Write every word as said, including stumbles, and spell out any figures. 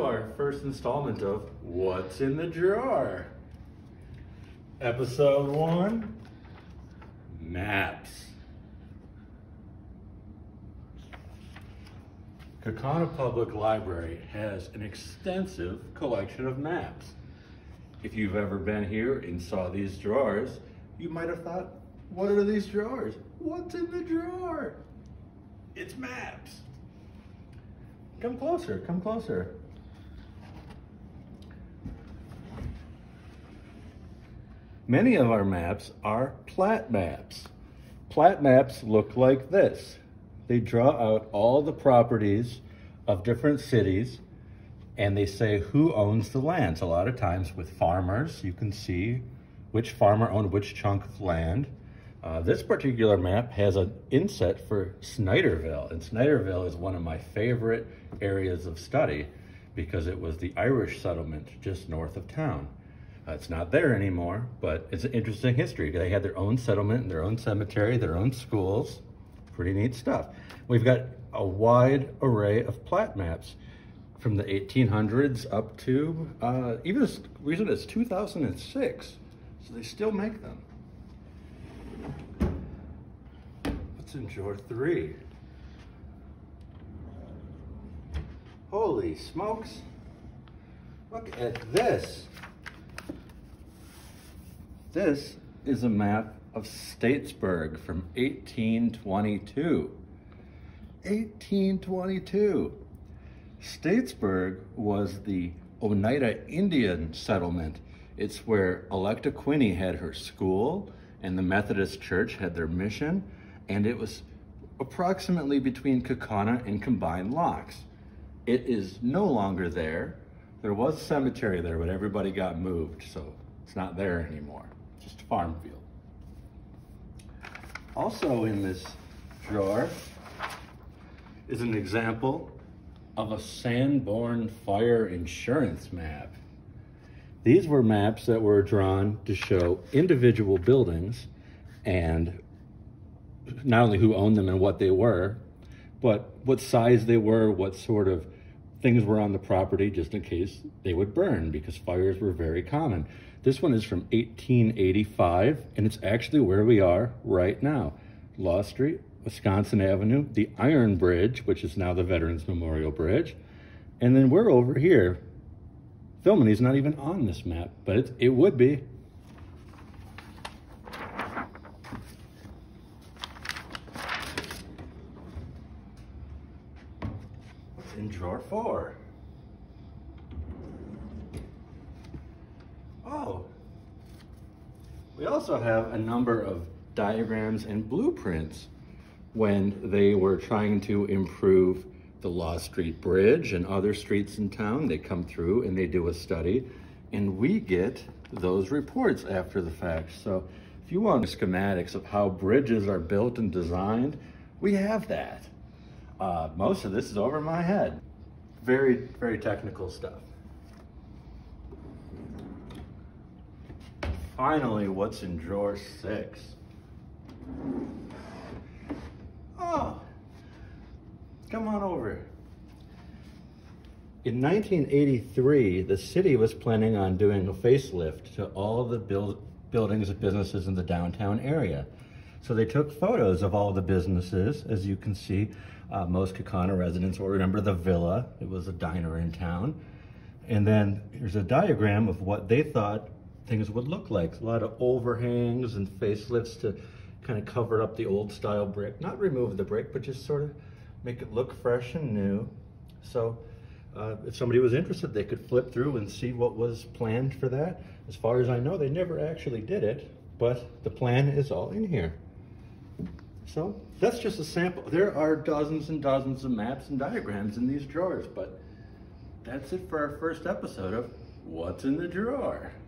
our first installment of What's in the Drawer? Episode one, Maps. Kaukauna Public Library has an extensive collection of maps. If you've ever been here and saw these drawers, you might have thought, what are these drawers? What's in the drawer? It's maps. Come closer, come closer. Many of our maps are plat maps. Plat maps look like this. They draw out all the properties of different cities and they say who owns the lands. A lot of times with farmers, you can see which farmer owned which chunk of land. Uh, this particular map has an inset for Snyderville, and Snyderville is one of my favorite areas of study because it was the Irish settlement just north of town. Uh, it's not there anymore, but it's an interesting history. They had their own settlement and their own cemetery, their own schools. Pretty neat stuff. We've got a wide array of plat maps from the eighteen hundreds up to uh, even as recent as two thousand six. So they still make them. What's in drawer three? Holy smokes. Look at this. This is a map of Statesburg from eighteen twenty-two. eighteen twenty-two. Statesburg was the Oneida Indian settlement. It's where Electa Quinney had her school and the Methodist Church had their mission, and it was approximately between Kaukauna and Combined Locks. It is no longer there. There was a cemetery there, but everybody got moved, so it's not there anymore. Just a farm field. Also in this drawer is an example of a Sanborn fire insurance map. These were maps that were drawn to show individual buildings and not only who owned them and what they were, but what size they were, what sort of things were on the property just in case they would burn because fires were very common. This one is from eighteen eighty-five and it's actually where we are right now. Law Street, Wisconsin Avenue, the Iron Bridge, which is now the Veterans Memorial Bridge. And then we're over here. Philmony's not even on this map, but it, it would be. What's in drawer four? Oh, we also have a number of diagrams and blueprints when they were trying to improve the Law Street Bridge and other streets in town. They come through and they do a study, and we get those reports after the fact. So if you want schematics of how bridges are built and designed, we have that. Uh, most of this is over my head. Very, very technical stuff. Finally, what's in drawer six? Oh, come on over. In nineteen eighty-three, the city was planning on doing a facelift to all the build, buildings and businesses in the downtown area. So they took photos of all the businesses. As you can see, uh, most Kaukauna residents will remember the Villa. It was a diner in town. And then here's a diagram of what they thought things would look like. A lot of overhangs and facelifts to kind of cover up the old style brick. Not remove the brick, but just sort of make it look fresh and new. So uh, if somebody was interested, they could flip through and see what was planned for that. As far as I know, they never actually did it, but the plan is all in here. So that's just a sample. There are dozens and dozens of maps and diagrams in these drawers, but that's it for our first episode of What's in the Drawer?